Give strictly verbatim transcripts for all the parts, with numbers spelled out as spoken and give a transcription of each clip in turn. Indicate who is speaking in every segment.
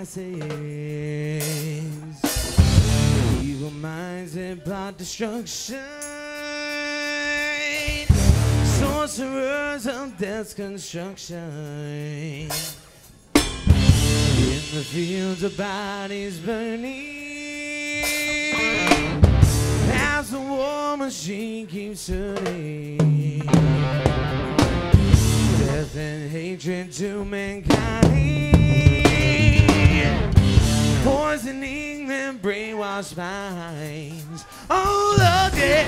Speaker 1: masses. Evil minds and plot destruction. Sorcerers of death's construction. In the fields of bodies burning, as the war machine keeps turning. Death and hatred to mankind, poisoning their brainwashed minds. Oh Lord, yeah.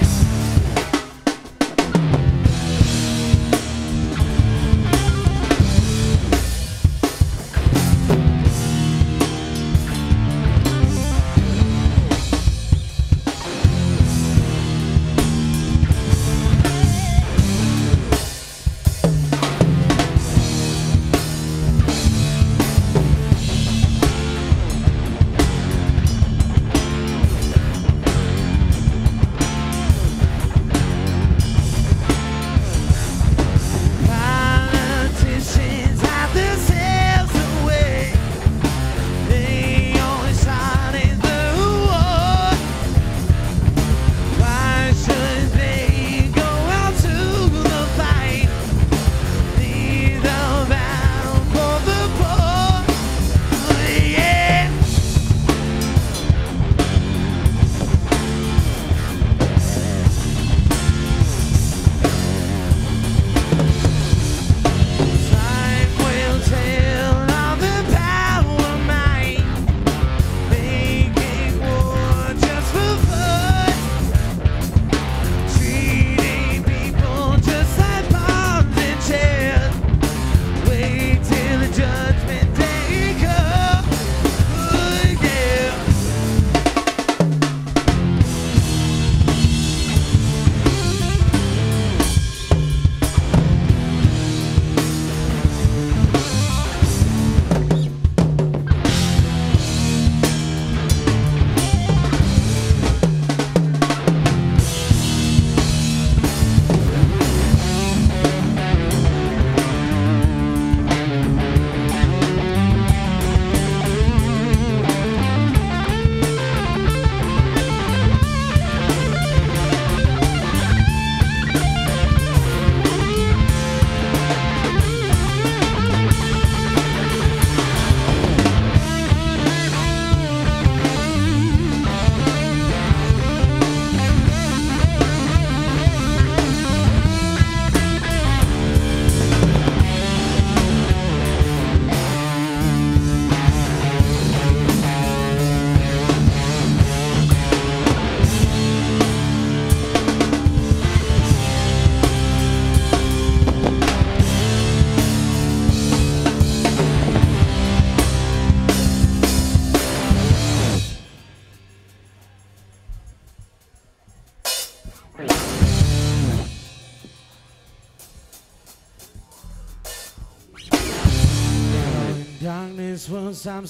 Speaker 1: Darkness won't stop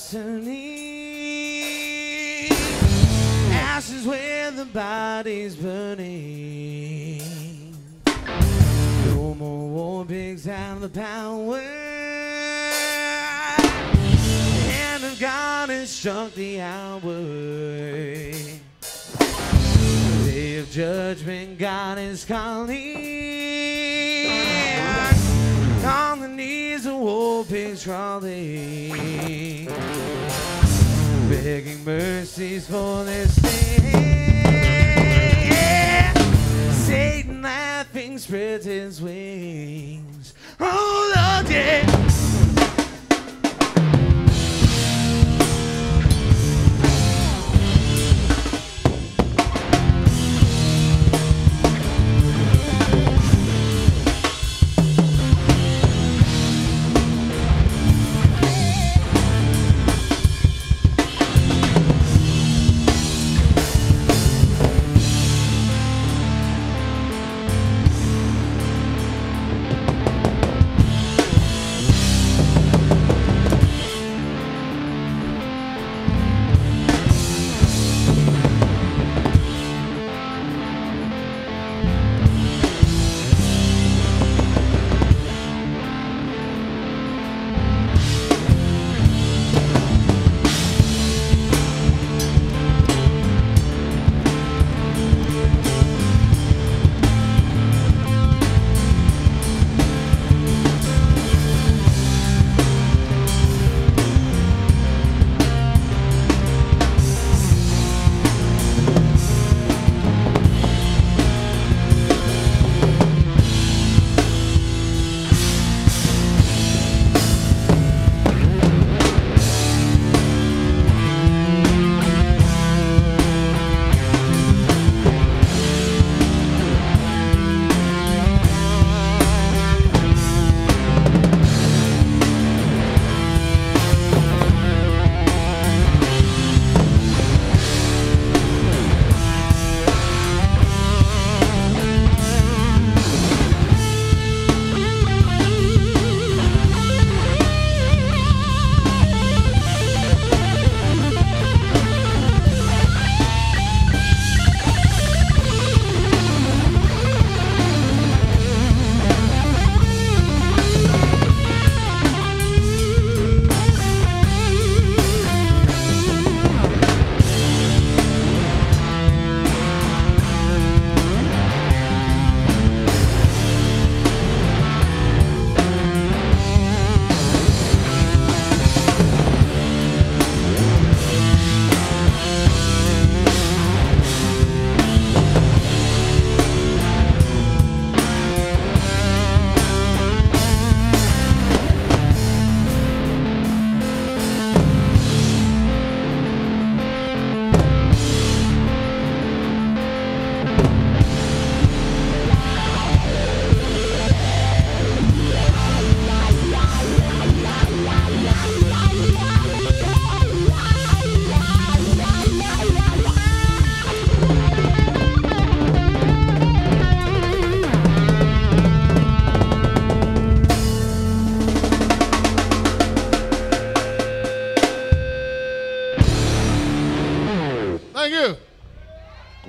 Speaker 1: turning, ashes where the body's burning. No more war pigs have the power. The hand of God has struck the hour. The day of judgment, God is calling. On the knees of war pigs crawling, begging mercies for their sin. Satan laughing spreads his wings. Oh Lord, yeah.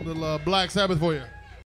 Speaker 2: little uh, Black Sabbath for you.